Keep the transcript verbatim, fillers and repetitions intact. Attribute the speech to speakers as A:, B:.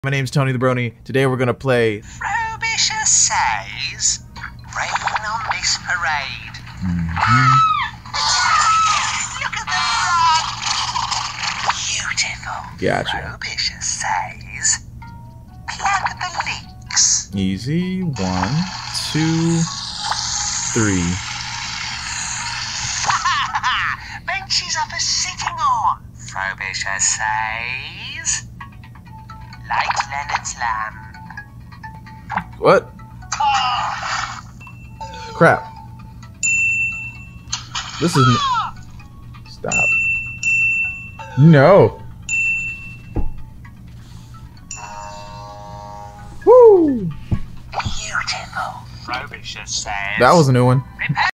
A: My name's Tonidabroni. Today we're gonna play
B: Frobisher Says, rain on this parade.
A: mm-hmm.
B: Look at the rug. Beautiful.
A: Gotcha.
B: Frobisher Says, plug the leaks.
A: Easy. One, two, three.
B: Benches are for sitting on. Frobisher Says, light Leonard's lamp.
A: What? Crap. This is. Stop. No. Woo!
B: Beautiful. Frobisher Says.
A: That was a new one.
B: Repair